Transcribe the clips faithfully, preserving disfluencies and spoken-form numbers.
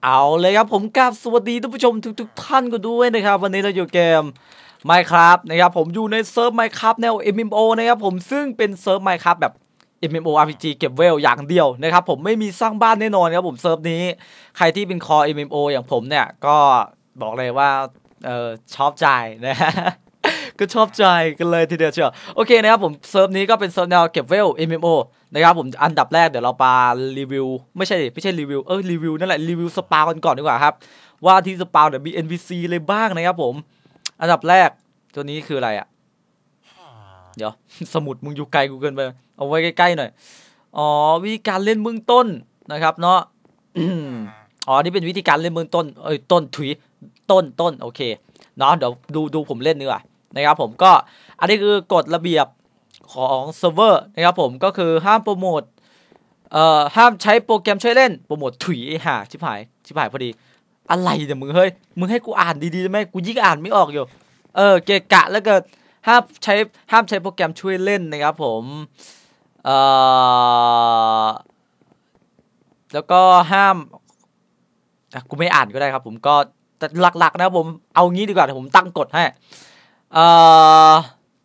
เอาเลยครับผมกราบสวัสดีท่านผู้ชมทุกๆท่านกันด้วยนะครับวันนี้เราอยู่เกม Minecraft นะครับผมอยู่ในเซิร์ฟ Minecraft แนว เอ็ม เอ็ม โอ นะครับผมซึ่งเป็นเซิร์ฟ Minecraft แบบ เอ็ม เอ็ม โอ อาร์ พี จี เก็บเวลอย่างเดียวนะครับผมไม่มีสร้างบ้านแน่นอนครับผมเซิร์ฟนี้ใครที่เป็นคอ เอ็ม เอ็ม โอ อย่างผมเนี่ยก็บอกเลยว่าเออชอบใจนะ ก็ชอบใจกันเลยทีเดียวเชียวโอเคนะครับผมเซิร์ฟนี้ก็เป็นเซิร์ฟแนวเก็บเวล เอ็ม เอ็ม โอ นะครับผมอันดับแรกเดี๋ยวเราไปรีวิวไม่ใช่ไม่ใช่รีวิวเออรีวิวนั่นแหละรีวิวสปากันก่อนดีกว่าครับว่าที่สปาเนี่ยมี เอ็น พี ซี เลยบ้างนะครับผมอันดับแรกตัวนี้คืออะไรอ่ะเดี๋ยว สมุดมึงอยู่ไกลกูเกินไปเอาไว้ใกล้ๆหน่อยอ๋อวิธีการเล่นเบื้องต้นนะครับเนาะอ๋อนี่เป็นวิธีการเล่นเบื้องต้นเอ้ยต้นถุยต้นต้นโอเคเนาะเดี๋ยวดูดูผมเล่นดีกว่านะครับผมก็อันนี้คือกฎระเบียบของเซิร์ฟเวอร์นะครับผมก็คือห้ามโปรโมทเอ่อห้ามใช้โปรแกรมช่วยเล่นโปรโมทถุยห่าชิบหายชิบหายพอดีอะไรเนี่ยมึงเฮ้ยมึงให้กูอ่านดีๆได้ไหมกูยิ่งอ่านไม่ออกอยู่เออเกะกะแล้วก็ห้ามใช้ห้ามใช้โปรแกรมช่วยเล่นนะครับผมเอ่อแล้วก็ห้ามกูไม่อ่านก็ได้ครับผมก็แต่หลักๆนะผมเอางี้ดีกว่าผมตั้งกฎให้เอ่อ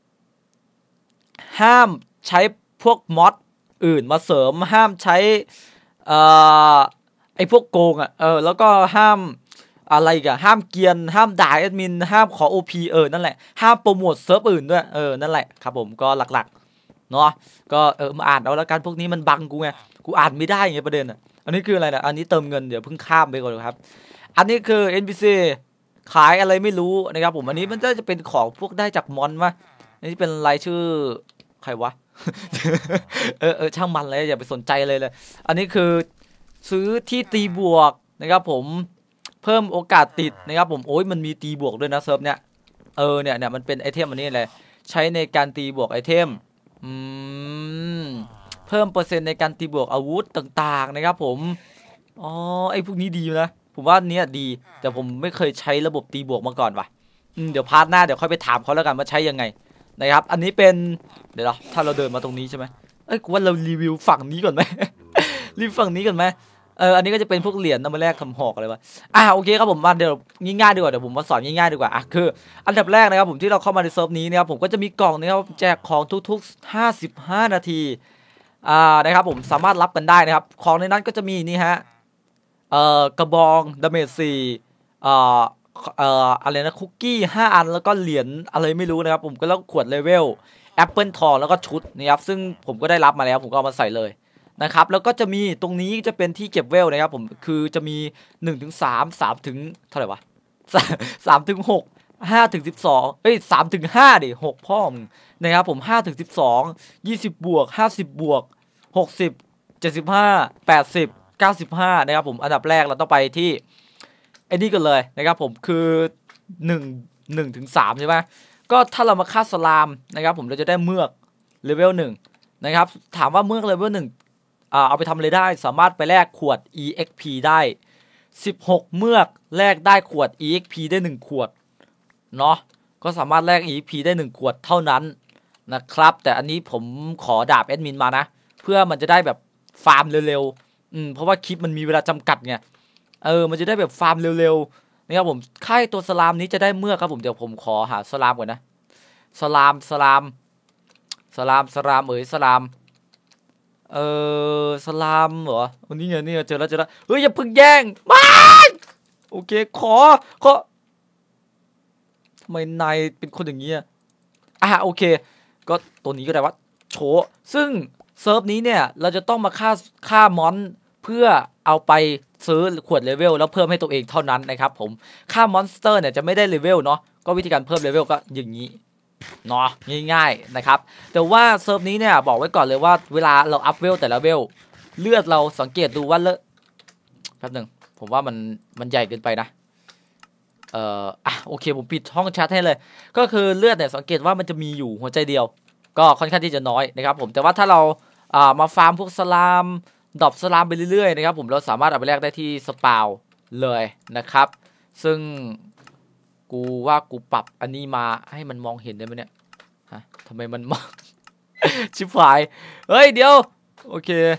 ห้ามใช้พวกมอดอื่นมาเสริมห้ามใช้เอ่อไอพวกโกงอ่ะเออแล้วก็ห้ามอะไรกันห้ามเกียนห้ามด่าแอดมินห้ามขอ โอ พี เออนั่นแหละห้ามโปรโมทเซิร์ฟอื่นด้วยเออนั่นแหละครับผมก็หลักๆเนาะก็เออมาอ่านเอาแล้วกันพวกนี้มันบังกูไงกูอ่านไม่ได้ไงประเด็นอ่ะอันนี้คืออะไรนะอันนี้เติมเงินเดี๋ยวเพิ่งข้ามไปก่อนครับอันนี้คือ เอ็น พี ซี ขายอะไรไม่รู้นะครับผมอันนี้มันจะเป็นของพวกได้จากมอนมาอันนี้เป็นรายชื่อใครวะ เออเออช่างมันเลยอย่าไปสนใจเลยเลยอันนี้คือซื้อที่ตีบวกนะครับผมเพิ่มโอกาสติดนะครับผมโอ้ยมันมีตีบวกด้วยนะเซิร์ฟเนี้ยเออเนี่ยเนี่ยมันเป็นไอเทมอันนี้เลยใช้ในการตีบวกไอเทมอืมเพิ่มเปอร์เซ็นต์ในการตีบวกอาวุธต่างๆนะครับผมอ๋อไอพวกนี้ดีนะผมว่าเนี้ยดีแต่ผมไม่เคยใช้ระบบตีบวกมาก่อนว่ะเดี๋ยวพาร์ทหน้าเดี๋ยวค่อยไปถามเขาแล้วกันว่าใช้ยังไงนะครับอันนี้เป็นเดี๋ยวเราถ้าเราเดินมาตรงนี้ใช่ไหมเอ้ยกูว่าเรารีวิวฝั่งนี้ก่อนไหม รีวิวฝั่งนี้ก่อนไหมเอออันนี้ก็จะเป็นพวกเหรียญนำมาแลกคำหอกอะไรวะอ่ะโอเคครับผมมาเดี๋ยวง่ายๆดีกว่าเดี๋ยวผมมาสอนง่ายๆดีกว่าอ่ะคืออันดับแรกนะครับผมที่เราเข้ามาในเซิร์ฟนี้นะครับผมก็จะมีกล่องนะครับแจกของทุกๆห้าสิบห้านาทีอ่านะครับผมสามารถรับกันได้นะครับของในนั้นก็จะมีนี่ฮะเอ่อกระบองดาเมจสี่เอ่อเอ่ออะไรนะคุกกี้ห้าอันแล้วก็เหรียญอะไรไม่รู้นะครับผมก็แล้วขวดเลเวลแอปเปิลทองแล้วก็ชุดนะครับซึ่งผมก็ได้รับมาแล้วผมก็เอามาใส่เลยนะครับแล้วก็จะมีตรงนี้จะเป็นที่เก็บเวลนะครับผมคือจะมีหนึ่งถึงสาม สามถึงเท่าไหร่วะ สามถึงหก ห้าถึงสิบสองเอ้ยสามถึงห้าดิหกพ่อมึงนะครับผมห้าถึงสิบสอง ยี่สิบบวกห้าสิบบวกหกสิบ เจ็ดสิบห้า แปดสิบ เก้าสิบห้านะครับผมอันดับแรกเราต้องไปที่ไอ้นี่กันเลยนะครับผมคือหนึ่ง หนึ่งถึงสามใช่ไหมก็ถ้าเรามาฆ่าสลามนะครับผมเราจะได้เมือกเลเวลหนึ่งนะครับถามว่าเมือกเลเวลหนึ่งอ่าเอาไปทำอะไรได้สามารถไปแลกขวด อี เอ็กซ์ พี ได้สิบหกเมือกแลกได้ขวด อี เอ็กซ์ พี ได้หนึ่งขวดเนาะก็สามารถแลก อี เอ็กซ์ พี ได้หนึ่งขวดเท่านั้นนะครับแต่อันนี้ผมขอดาบแอดมินมานะเพื่อมันจะได้แบบฟาร์มเร็วๆอืมเพราะว่าคลิปมันมีเวลาจำกัดไงเออมันจะได้แบบฟาร์มเร็วๆนะครับผมค่ายตัวสลามนี้จะได้เมือกครับผมเดี๋ยวผมขอหาสลามก่อนนะสลามสลามสลามสลามเอ๋ยสลามเออสลามเหรอวันนี้เนี่ยนี่เจอแล้วเจอแล้วเฮ้ยอย่าพึ่งแย่งมาโอเคขอขอทำไมนายเป็นคนอย่างนี้อ่ะโอเคก็ตัวนี้ก็ได้ว่าโชว์ซึ่งเซิร์ฟนี้เนี่ยเราจะต้องมาฆ่าฆ่ามอนเพื่อเอาไปซื้อขวดเลเวลแล้วเพิ่มให้ตัวเองเท่านั้นนะครับผมฆ่ามอนสเตอร์เนี่ยจะไม่ได้เลเวลเนาะก็วิธีการเพิ่มเลเวลก็อย่างนี้เนาะง่ายๆนะครับแต่ว่าเซิร์ฟนี้เนี่ยบอกไว้ก่อนเลยว่าเวลาเราอัพเวลแต่ละเวลเลือดเราสังเกตดูว่าเลอะแป๊บหนึ่งผมว่ามันมันใหญ่เกินไปนะเอ่ออ่ะโอเคผมปิดห้องแชทให้เลยก็คือเลือดเนี่ยสังเกตว่ามันจะมีอยู่หัวใจเดียวก็ค่อนข้างที่จะน้อยนะครับผมแต่ว่าถ้าเราอ่ามาฟาร์มพวกสลามดรอปสลามไปเรื่อยๆนะครับผมเราสามารถเอาไปแลกได้ที่สปาวเลยนะครับซึ่งกูว่ากูปรับอันนี้มาให้มันมองเห็นได้ไหมเนี่ยฮะทำไมมันมอง ชิบหายเฮ้ยเดี๋ยวโอเค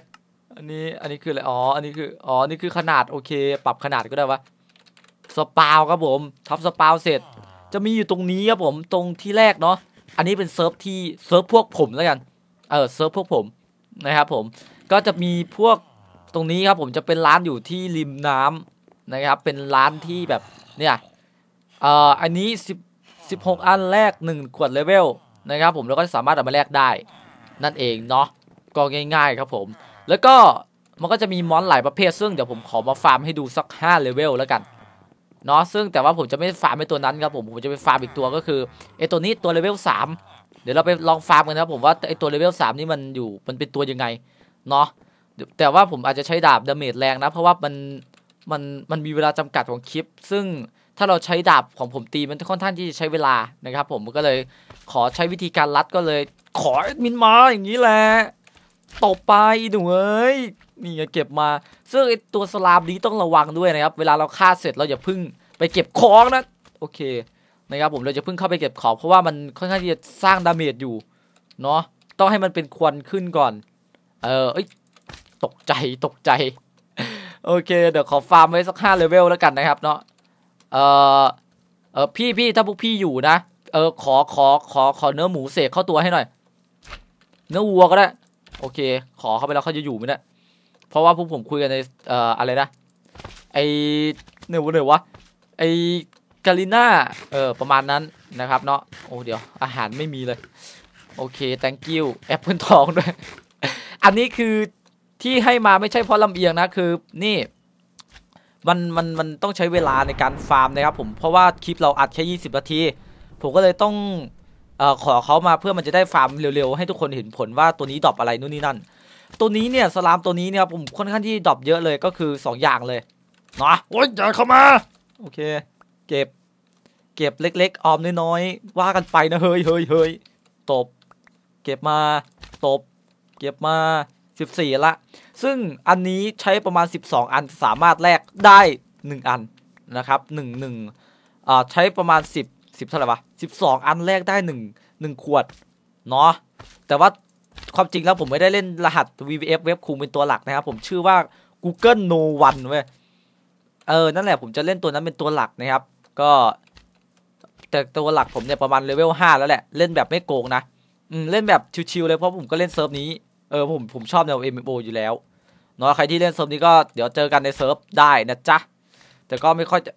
อันนี้อันนี้คืออะไรอ๋ออันนี้คืออ๋อนี่คือขนาดโอเคปรับขนาดก็ได้วะสปาวครับผมทับสปาวเสร็จจะมีอยู่ตรงนี้ครับผมตรงที่แรกเนาะอันนี้เป็นเซิร์ฟที่เซิร์ฟพวกผมแล้วกันเออเซิร์ฟพวกผมนะครับผมก็จะมีพวกตรงนี้ครับผมจะเป็นร้านอยู่ที่ริมน้ำนะครับเป็นร้านที่แบบเนี่ยเอ่ออันนี้สิบ สิบหกอันแรกหนึ่งขวดเลเวลนะครับผมแล้วก็สามารถเอามาแลกได้นั่นเองเนาะก็ง่ายๆครับผมแล้วก็มันก็จะมีมอนหลายประเภทซึ่งเดี๋ยวผมขอมาฟาร์มให้ดูสักห้าเลเวลแล้วกันเนาะซึ่งแต่ว่าผมจะไม่ฟาร์มไอ้ตัวนั้นครับผมผมจะไปฟาร์มอีกตัวก็คือไอ้ตัวนี้ตัวเลเวลสามเดี๋ยวเราไปลองฟาร์มกันนะครับผมว่าไอ้ตัวเลเวลสามนี่มันอยู่มันเป็นตัวยังไงเนาะแต่ว่าผมอาจจะใช้ดาบดาเมจแรงนะเพราะว่ามันมันมันมีเวลาจำกัดของคลิปซึ่งถ้าเราใช้ดาบของผมตีมันค่อนข้างที่จะใช้เวลานะครับผมก็เลยขอใช้วิธีการลัดก็เลยขอแอดมินมาอย่างนี้แหละตบไปหนูเอ้ยนี่เก็บมาซึ่งไอตัวสลามนี้ต้องระวังด้วยนะครับเวลาเราฆ่าเสร็จเราอย่าพึ่งไปเก็บของนะโอเคนะครับผมเราจะพึ่งเข้าไปเก็บของเพราะว่ามันค่อนข้างที่จะสร้างดาเมจอยู่เนาะต้องให้มันเป็นควันขึ้นก่อนเออเอ้ยตกใจตกใจโอเคเดี๋ยวขอฟาร์มไว้สักห้าเลเวลแล้วกันนะครับเนาะเออเออพี่พี่ถ้าพวกพี่อยู่นะเออขอขอขอขอเนื้อหมูเสกเข้าตัวให้หน่อยเนื้อวัวก็ได้โอเคขอเข้าไปแล้วเขาจะอยู่ไหมเนี่ยเพราะว่าพวกผมคุยกันในเอ่ออะไรนะไอเนื้อวัวเนื้อวะไอกาลิน่าเออประมาณนั้นนะครับเนาะโอ้เดี๋ยวอาหารไม่มีเลยโอเค thank you แอปเปิลทองด้วย อันนี้คือที่ให้มาไม่ใช่เพราะลำเอียงนะคือนี่มันมันมันต้องใช้เวลาในการฟาร์มนะครับผมเพราะว่าคลิปเราอัดแค่ยี่สิบนาทีผมก็เลยต้องเอ่อขอเขามาเพื่อมันจะได้ฟาร์มเร็วๆให้ทุกคนเห็นผลว่าตัวนี้ดรอปอะไรนู่นนี่นั่นตัวนี้เนี่ยสลามตัวนี้เนี่ยผมค่อนข้างที่ดรอปเยอะเลยก็คือสองอย่างเลยเนาะโอ๊ยอย่าเข้ามาโอเคเก็บเก็บเล็กๆออมน้อยๆว่ากันไปนะเฮ้ยเฮ้ยเฮ้ยตบเก็บมาตบเก็บมาสิบสี่ละซึ่งอันนี้ใช้ประมาณสิบสองอันสามารถแลกได้หนึ่งอันนะครับหนึ่ง หนึ่งอ่าใช้ประมาณสิบ สิบเท่าไหร่วะสิบสองอันแลกได้หนึ่ง หนึ่งขวดเนาะแต่ว่าความจริงแล้วผมไม่ได้เล่นรหัส วี วี เอฟ เว็บคุงเป็นตัวหลักนะครับผมชื่อว่า Google No One เว้ยเออนั่นแหละผมจะเล่นตัวนั้นเป็นตัวหลักนะครับก็แต่ตัวหลักผมเนี่ยประมาณเลเวลห้าแล้วแหละเล่นแบบไม่โกงนะอืมเล่นแบบชิวๆเลยเพราะผมก็เล่นเซิร์ฟนี้เออผมผมชอบแนว เอ็ม เอ็ม โอ อยู่แล้วเนาะใครที่เล่นเซิร์ฟนี้ก็เดี๋ยวเจอกันในเซิร์ฟได้นะจ๊ะแต่ก็ไม่ค่อยจะ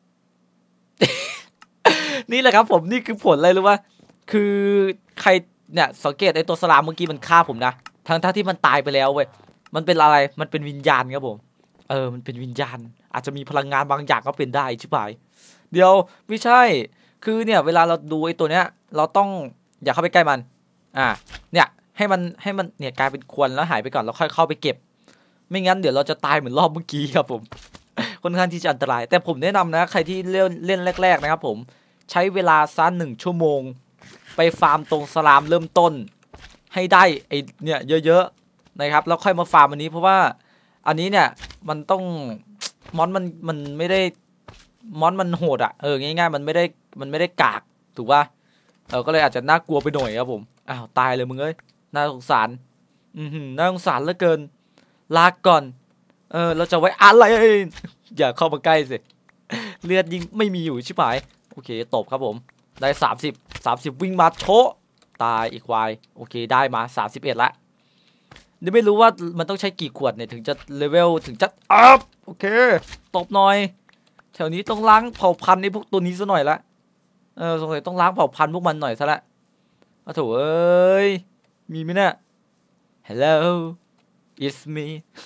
นี่แหละครับผมนี่คือผลอะไรรู้ป่ะคือใครเนี่ยสังเกตไอ้ตัวสลามเมื่อกี้มันฆ่าผมนะทั้งท่าที่มันตายไปแล้วเว้ยมันเป็นอะไรมันเป็นวิญญาณครับผมเออมันเป็นวิญญาณอาจจะมีพลังงานบางอย่างก็เป็นได้ใช่ไหมเดี๋ยวไม่ใช่คือเนี่ยเวลาเราดูไอ้ตัวเนี้ยเราต้องอย่าเข้าไปใกล้มันอ่าเนี่ยให้มันให้มันเนี่ยกลายเป็นควันแล้วหายไปก่อนแล้วค่อยเข้าไปเก็บไม่งั้นเดี๋ยวเราจะตายเหมือนรอบเมื่อกี้ครับผม ค่อนข้างที่จะอันตรายแต่ผมแนะนำนะใครที่เล่นเล่นแรกๆนะครับผมใช้เวลาสั้นหนึ่งชั่วโมงไปฟาร์มตรงสลามเริ่มต้นให้ได้ไอเนี่ยเยอะๆนะครับแล้วค่อยมาฟาร์มอันนี้เพราะว่าอันนี้เนี่ยมันต้องมอนมันมันไม่ได้มอนมันโหดอ่ะเออง่ายๆมันไม่ได้มันไม่ได้กากถูกป่ะเออก็เลยอาจจะน่ากลัวไปหน่อยครับผมอ้าวตายเลยมึงเอ้ยน่าสงสารอือหือน่าสงสารเหลือเกินลากก่อนเออเราจะไว้อะไรอย่าเข้ามาใกล้สิเลือดยิงไม่มีอยู่ชิบหายโอเคตบครับผมได้สามสิบ สามสิบวิ่งมาโชะตายอีกวายโอเคได้มาสามสิบเอ็ดละเดี๋ยวไม่รู้ว่ามันต้องใช้กี่ขวดเนี่ยถึงจะเลเวลถึงจะอัพโอเคตบหน่อยแถวนี้ต้องล้างเผ่าพันธุ์ในพวกตัวนี้ซะหน่อยละเออสงสัยต้องล้างเผ่าพันธุ์พวกมันหน่อยซะละอ้าวโถเอ้ยมีไหมเนี่ย Hello it's me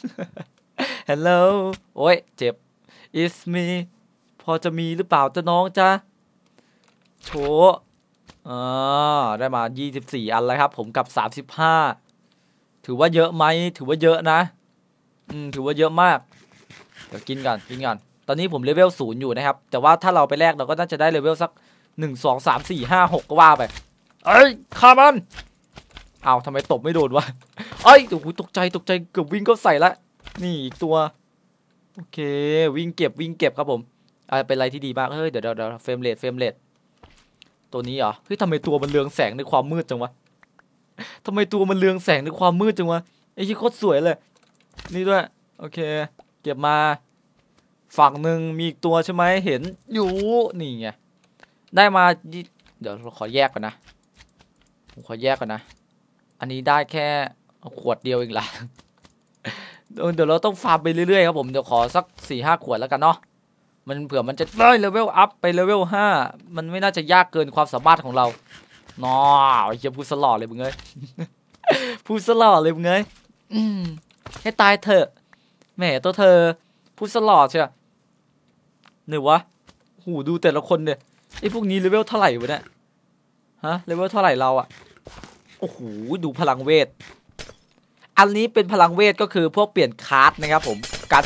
Hello โอ้ยเจ็บ it's me พอจะมีหรือเปล่าจ้าน้องจ้าโถอ่าได้มายี่สิบสี่อันแล้วครับผมกับสามสิบห้าถือว่าเยอะไหมถือว่าเยอะนะอืมถือว่าเยอะมากเดี๋ยวกินก่อนกินก่อนตอนนี้ผมเลเวลศูนย์อยู่นะครับแต่ว่าถ้าเราไปแลกเราก็น่าจะได้เลเวลสักหนึ่ง สอง สาม สี่ ห้า หกก็ว่าไปเอ้ยฆ่ามันอ้าวทำไมตบไม่โดนวะเอ้ยโอ้โหตกใจตกใจเกือบวิ่งเข้าใส่ละนี่อีกตัวโอเควิ่งเก็บวิ่งเก็บครับผมอ่าเป็นอะไรที่ดีมากเฮ้ยเดี๋ยวเดี๋ยวเดี๋ยวเฟรมเรทเฟรมเรทตัวนี้เหรอเฮ้ยทำไมตัวมันเรืองแสงในความมืดจังวะทำไมตัวมันเรืองแสงในความมืดจังวะไอ้ที่โคตรสวยเลยนี่ด้วยโอเคเก็บมาฝั่งหนึ่งมีอีกตัวใช่ไหมเห็นอยู่นี่ไงได้มาเดี๋ยวเราขอแยกก่อนนะผมขอแยกก่อนนะอันนี้ได้แค่ขวดเดียวเองล่ะเดี๋ยวเราต้องฟาร์มไปเรื่อยๆครับผมเดี๋ยวขอสักสี่ห้าขวดแล้วกันเนาะมันเผื่อมันจะได้เลเวลอัพไปเลเวลห้ามันไม่น่าจะยากเกินความสามารถของเรานอไอ้เหี้ยพูดสลอดเลยมึงเอ้ยพูดสลอดเลยมึงเอ้ยให้ตายเถอะแหมตัวเธอพูดสลอดใช่ไหมเนี่ยวะหูดูแต่ละคนเนี่ยไอ้พวกนี้เลเวลเท่าไหร่วะเนี่ยฮะเลเวลเท่าไหร่เราอะโอ้โหดูพลังเวทอันนี้เป็นพลังเวทก็คือพวกเปลี่ยนคาร์ดนะครับผมการ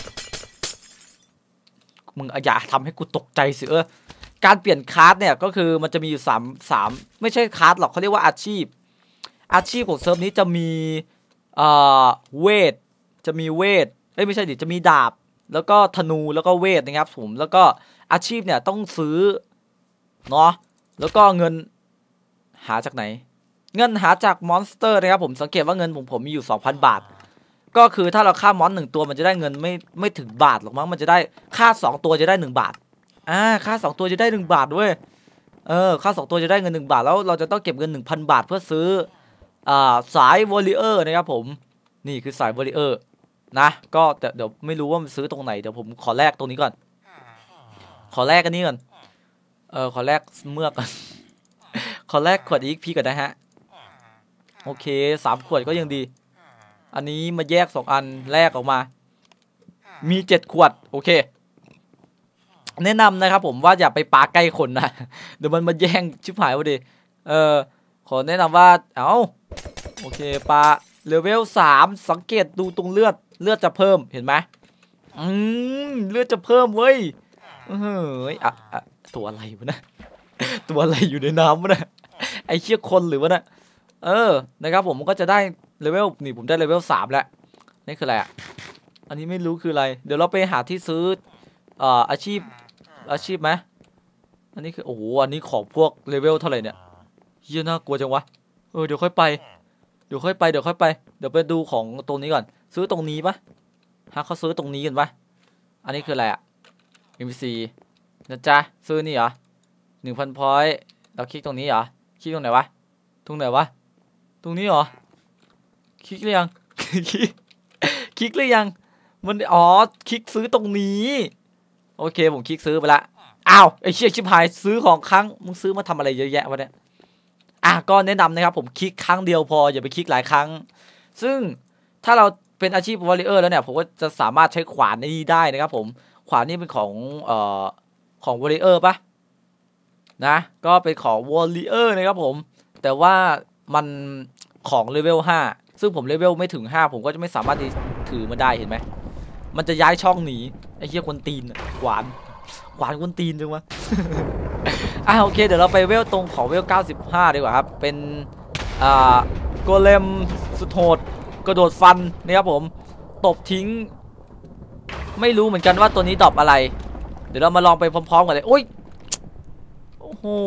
มึงอย่าทำให้กูตกใจสิเออการเปลี่ยนคาร์ดเนี่ยก็คือมันจะมีอยู่สามสามไม่ใช่คาร์ดหรอกเขาเรียกว่าอาชีพอาชีพของเซิร์ฟนี้จะมีเอ่อเวทจะมีเวทเอ้ยไม่ใช่ดิจะมีดาบแล้วก็ธนูแล้วก็เวทนะครับผมแล้วก็อาชีพเนี่ยต้องซื้อเนาะแล้วก็เงินหาจากไหนเงินหาจากมอนสเตอร์นะครับผมสังเกตว่าเงินผมผมมีอยู่ สองพัน บาทก็คือถ้าเราฆ่ามอนหนึ่งตัวมันจะได้เงินไม่ไม่ถึงบาทหรอกมั้งมันจะได้ฆ่าสองตัวจะได้หนึ่งบาทอ่าฆ่าสองตัวจะได้หนึ่งบาทด้วยเออฆ่าสองตัวจะได้เงินหนึ่งบาทแล้วเราจะต้องเก็บเงิน หนึ่งพัน บาทเพื่อซื้ออ่าสายวอลเลเยอร์นะครับผมนี่คือสายวอลเลเยอร์นะก็แต่เดี๋ยวไม่รู้ว่ามันซื้อตรงไหนเดี๋ยวผมขอแลกตรงนี้ก่อนขอแลกกันนี้ก่อนเออขอแลกเมือกก่อนขอแลกขวดอีกพีก่อนนะฮะโอเคสามขวดก็ยังดีอันนี้มาแยกสองอันแลกออกมามีเจ็ดขวดโอเคแนะนำนะครับผมว่าอย่าไปปาใกล้คนนะเดี๋ยวมันมาแย่งชิบหายวะดิเออขอแนะนำว่าเอาโอเคปาเลเวลสามสังเกตดูตรงเลือดเลือดจะเพิ่มเห็นไหมอืมเลือดจะเพิ่มเว้ยเฮ้ยอ่ะอ่ะตัวอะไรวะนะตัวอะไรอยู่ในน้ำวะนะไอเชี่ยคนหรือวะนะเออนะครับผมมันก็จะได้เลเวลนี่ผมได้เลเวลสามแล้วนี่คืออะไรอ่ะอันนี้ไม่รู้คืออะไรเดี๋ยวเราไปหาที่ซื้อเอ่ออาชีพอาชีพไหมอันนี้คือโอ้โหอันนี้ของพวกเลเวลเท่าไหร่เนี่ยเฮียน่ากลัวจังวะเออเดี๋ยวค่อยไปเดี๋ยวค่อยไปเดี๋ยวค่อยไปเดี๋ยวไปดูของตรงนี้ก่อนซื้อตรงนี้ปะฮะเขาซื้อตรงนี้กันปะอันนี้คืออะไรอ่ะ เอ็ม พี ซี นะจ๊ะซื้อนี่เหรอหนึ่งพันพอยต์เราคลิกตรงนี้เหรอคลิกตรงไหนวะตรงไหนวะตรงนี้เหรอคลิกหรือยัง คลิกหรือยังมันอ๋อคลิกซื้อตรงนี้โอเคผมคลิกซื้อไปละอ้าวไอเชี่ยชิบหายซื้อของครั้งมึงซื้อมาทำอะไรเยอะแยะวะเนี่ยอ่ะก็แนะนำนะครับผมคลิกครั้งเดียวพออย่าไปคลิกหลายครั้งซึ่งถ้าเราเป็นอาชีพวอลเลเยอร์แล้วเนี่ยผมก็จะสามารถใช้ขวานนี้ได้นะครับผมขวานนี้เป็นของเอ่อของวอลเลเยอร์ปะนะก็เป็นของวอลเลเยอร์นะครับผมแต่ว่ามันของเลเวลห้าซึ่งผมเลเวลไม่ถึงห้าผมก็จะไม่สามารถถือมาได้เห็นไหมมันจะย้ายช่องหนีไอ้เหี้ยคนตีนขวานขวานคนตีนจังวะ อ่ะโอเคเดี๋ยวเราไปเวลตรงของเวลเก้าสิบห้าดีกว่าครับเป็นอ่าโกเลมสุดโหดกระโดดฟันนะครับผมตบทิ้งไม่รู้เหมือนกันว่าตัวนี้ดรอปอะไรเดี๋ยวเรามาลองไปพร้อมๆกันเลยโอ้ยโอ้โห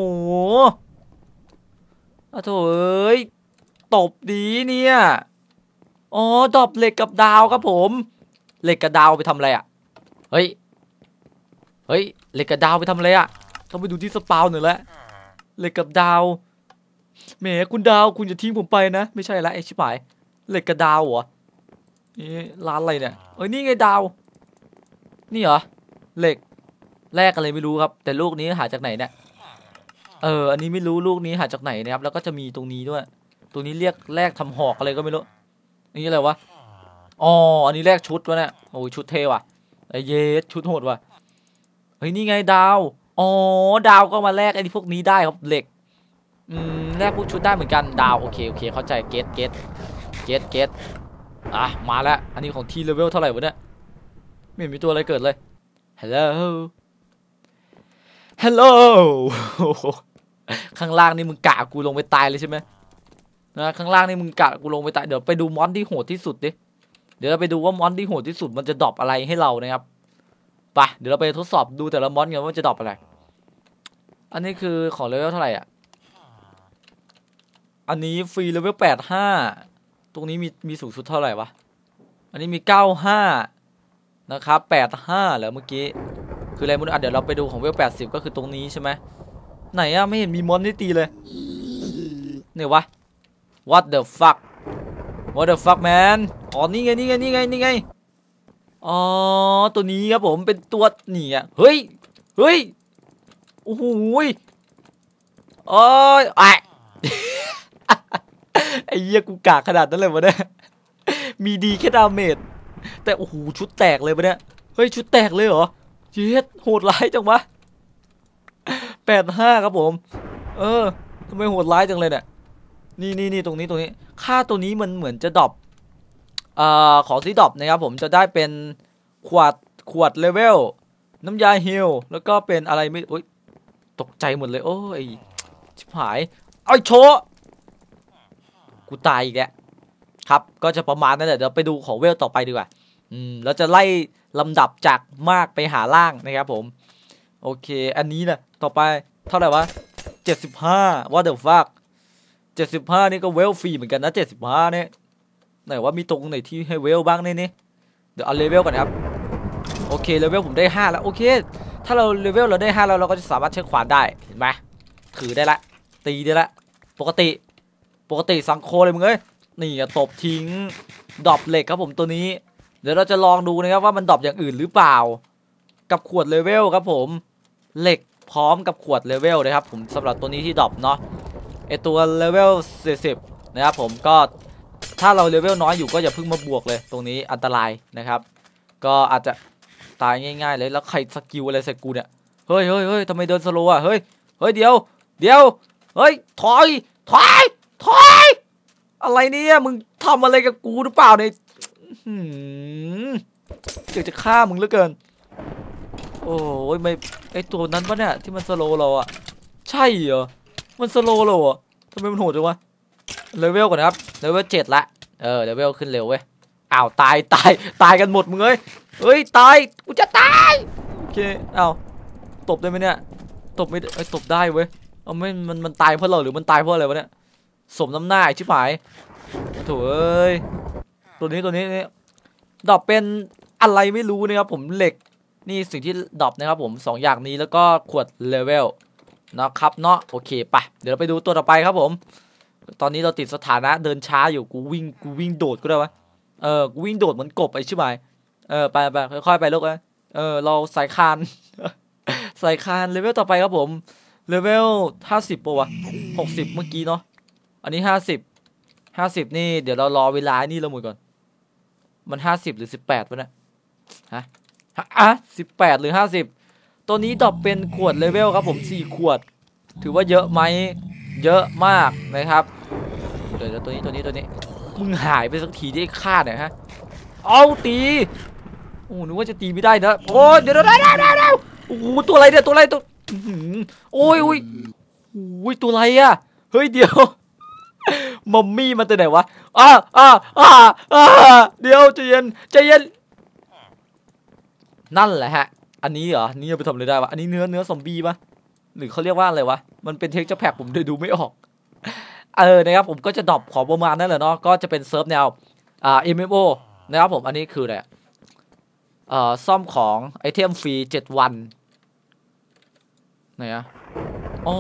อ้าวโถ่เอ้ยตบดีเนี่ยอ๋อดรอปเหล็กกับดาวครับผมเหล็กกับดาวไปทำอะไรอ่ะเฮ้ยเฮ้ยเหล็กกับดาวไปทำอะไรอ่ะต้องไปดูที่สปาวหน่อยละเหล็กกับดาวแหมคุณดาวคุณจะทิ้งผมไปนะไม่ใช่ละไอ้ชิบหายเหล็กกับดาวเหรอนี่ร้านอะไรเนี่ยเอ้ยนี่ไงดาวนี่เหรอเหล็กแรกอะไรไม่รู้ครับแต่ลูกนี้หาจากไหนเนี่ยเอออันนี้ไม่รู้ลูกนี้หาจากไหนนะครับแล้วก็จะมีตรงนี้ด้วยตรงนี้เรียกแรกทำหอกอะไรก็ไม่รู้นี่อะไรวะอ๋ออันนี้แรกชุดวะเนี่ยโอ้ยชุดเทว่ะไอเยสชุดโหดว่ะเฮ้ยนี่ไงดาวอ๋อดาวก็มาแลกไอ้พวกนี้ได้ครับเหล็กอืมแลกพวกชุดได้เหมือนกันดาวโอเคโอเคเข้าใจเกตเกตเกตเกตอ่ะมาแล้วอันนี้ของทีเลเวลเท่าไหร่วะเนี่ยไม่มีตัวอะไรเกิดเลยฮัลโหลฮัลโหลข้างล่างนี่มึงกะกูลงไปตายเลยใช่ไหมนะข้างล่างนี่มึงกะกูลงไปตายเดี๋ยวไปดูมอนที่โหดที่สุดดิเดี๋ยวเราไปดูว่ามอนที่โหดที่สุดมันจะดรอปอะไรให้เรานะครับไปเดี๋ยวเราไปทดสอบดูแต่ละมอนกันว่าจะดรอปอะไรอันนี้คือของเลเวลเท่าไหร่อ่ะอันนี้ฟรีเลเวลแปดห้าตรงนี้มีมีสูงสุดเท่าไหร่วะอันนี้มีเก้าห้านะครับแปดห้าเหรอเมื่อกี้คืออะไรมุนอ่ะเดี๋ยวเราไปดูของเวลแปดสิบก็คือตรงนี้ใช่ไหมไหนอะไม่เห็นมีมอนที่ตีเลยเนี่ยวะ what the fuck what the fuck man อ๋อนี่ไงนี่ไงนี่ไงนี่ไงอ๋อตัวนี้ครับผมเป็นตัวนี่อ่ะเฮ้ยเฮ้ยโอ้โหโอ้ยไอ ไอ้เหี้ยกูกากขนาดนั้นเลยวะเนี่ยมีดีแค่ดาเมจแต่โอ้โหชุดแตกเลยวะเนี่ยเฮ้ยชุดแตกเลยเหรอเจ็ดโหดร้ายจังวะแปดห้าครับผมเออทำไมโหดร้ายจังเลยเนี่ยนี่นี่นี่ตรงนี้ตรงนี้ค่าตัวนี้มันเหมือนจะดรอปอ่าของที่ดรอปนะครับผมจะได้เป็นขวดขวดเลเวลน้ำยาฮิลแล้วก็เป็นอะไรไม่โอ๊ยตกใจหมดเลยโอ้ยชิบหายเอาโชว์กูตายอีกแล้วครับก็จะประมาณนั้นแหละเดี๋ยวไปดูของเวลต่อไปดีกว่าอืมเราจะไล่ลำดับจากมากไปหาล่างนะครับผมโอเคอันนี้นะต่อไปเท่าไหร่วะเจ็ดสิบห้าว่าเดี๋ยวฟักเจ็ดสิบห้านี่ก็เวลฟรีเหมือนกันนะเจ็ดสิบห้าเนี่ยไหนว่ามีตรงไหนที่ให้เวลบ้างนี่นี่เดี๋ยวเอาเลเวลก่อนครับโอเคเลเวลผมได้ห้าแล้วโอเคถ้าเราเลเวลเราได้ห้าแล้วเราก็จะสามารถใช้ขวานได้เห็นไหมถือได้ละตีได้ละปกติปกติสังโคเลยมึงเอ้ยนี่ตบทิ้งดรอปเหล็กครับผมตัวนี้เดี๋ยวเราจะลองดูนะครับว่ามันดรอปอย่างอื่นหรือเปล่ากับขวดเลเวลครับผมเหล็กพร้อมกับขวดเลเวลนะครับผมสำหรับตัวนี้ที่ดรอปเนาะไอตัวเลเวลสี่สิบนะครับผมก็ถ้าเราเลเวลน้อยอยู่ก็อย่าเพิ่งมาบวกเลยตรงนี้อันตรายนะครับก็อาจจะตายง่ายๆเลยแล้วใครสกิลอะไรใส่กูเนี่ยเฮ้ยเฮ้ยเฮ้ยทำไมเดินสโลว์อ่ะเฮ้ยเฮ้ยเดี๋ยวเดี๋ยวเฮ้ยถอยถอยถอยอะไรเนี่ยมึงทำอะไรกับกูหรือเปล่าเนี่ยเดี๋ยวจะฆ่ามึงเหลือเกินโอ้ยไม่ไอตัวนั้นปะเนี่ยที่มันสโลว์เราอ่ะใช่เหรอมันสโลว์เราอ่ะทำไมมันโหดจังวะเลเวลก่อนครับเลเวลเจ็ดละเออเลเวลขึ้นเร็วเว้ยอ้าวตายตายตายกันหมดมึงเอ้ยเฮ้ยตายกูจะตายโอเคอ้าวตบได้ไหมเนี่ยตบไม่ไอตบได้เว้ยเอาไม่มันมันตายเพราะเราหรือมันตายเพราะอะไรวะเนี่ยสมน้ำหน้าชิบหายโถ่เอ้ยตัวนี้ตัวนี้นี่ดรอปเป็นอะไรไม่รู้นะครับผมเหล็กนี่สิ่งที่ดรอปนะครับผมสองอย่างนี้แล้วก็ขวดเลเวลนะครับเนาะโอเคปะเดี๋ยวเราไปดูตัวต่อไปครับผมตอนนี้เราติดสถานะเดินช้าอยู่กูวิ่งกูวิ่งโดดก็ได้วะเออกูวิ่งโดดเหมือนกบไอ้ชิบหายเออไปไปค่อยๆไปลูกนะเออเราสายคาน สายคานเลเวลต่อไปครับผมเลเวลห้าสิบปะวะหกสิบเมื่อกี้เนาะอันนี้ห้าสิบห้าสิบนี่เดี๋ยวเรารอเวลานี่เราหมดก่อนมันห้าสิบหรือสิบแปดวะเนี่ยฮะอ่ะสิบแปดหรือห้าสิบตัวนี้ดรอปเป็นขวดเลเวลครับผมสี่ขวดถือว่าเยอะไหมเยอะมากนะครับเดี๋ยวตัวนี้ตัวนี้ตัวนี้มึงหายไปสักทีได้ฆ่าหน่อยฮะเอาตีโอ้นึกว่าจะตีไม่ได้นะโอ้เดี๋ยวเดี๋ยวเดี๋ยวเดี๋ยวโอ้ตัวอะไรเนี่ยตัวอะไรตัวโอ้ยโอ้ยโอ้ยตัวอะไรอะเฮ้ยเดี๋ยวมัมมี่มาตัวไหนวะอ่าอ่าอ่าอ่าเดี๋ยวใจเย็นใจเย็นนั่นแหละฮะอันนี้เหรอนี่จะไปทำอะไรได้วะอันนี้เนื้อเนื้อซอมบี้ปะหรือเขาเรียกว่าอะไรวะมันเป็นเทคเจอร์แพ็กผมเลยดูไม่ออกเออนะครับผมก็จะดรอปของประมาณนั้นแหละเนาะก็จะเป็นเซิร์ฟแนวอ่า เอ็ม เอ็ม โอ นะครับผมอันนี้คืออะไรเอ่อซ่อมของไอเทมฟรีเจ็ดวันไหนอะอ๋อ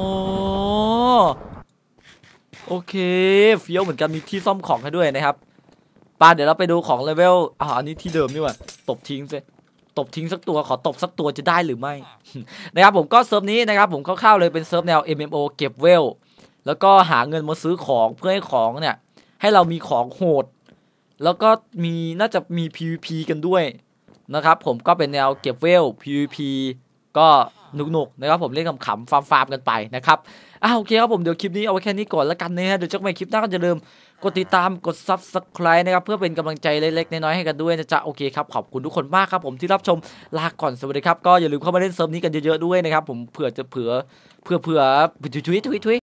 โอเคเฟี้ยวเหมือนกันมีที่ซ่อมของให้ด้วยนะครับปาเดี๋ยวเราไปดูของเลเวลอ่าอันนี้ที่เดิมนี่ว่ะตบทิ้งสิตบทิ้งสักตัวขอตบสักตัวจะได้หรือไม่ นะครับผมก็เซิร์ฟนี้นะครับผมคร่าวๆเลยเป็นเซิร์ฟแนว เอ็ม เอ็ม โอ เก็บเวลแล้วก็หาเงินมาซื้อของเพื่อให้ของเนี่ยให้เรามีของโหดแล้วก็มีน่าจะมี พี วี พี กันด้วยนะครับผมก็เป็นแนวเก็บเวล พี วี พี ก็หนุกๆนะครับผมเล่นขำๆฟาร์มๆกันไปนะครับอ่าโอเคครับผมเดี๋ยวคลิปนี้เอาไว้แค่นี้ก่อนแล้วกันนะฮะเดี๋ยวเจอกันใหม่คลิปหน้าก็อย่าลืมกดติดตามกด ซับสไครบ์ นะครับเพื่อเป็นกำลังใจเล็กๆน้อยๆให้กันด้วยนะจ๊ะโอเคครับขอบคุณทุกคนมากครับผมที่รับชมลาก่อนสวัสดีครับก็อย่าลืมเข้ามาเล่นเซิร์ฟนี้กันเยอะๆด้วยนะครับผมเผื่อจะเผื่อเผื่อเผื่อทุยทุยทุย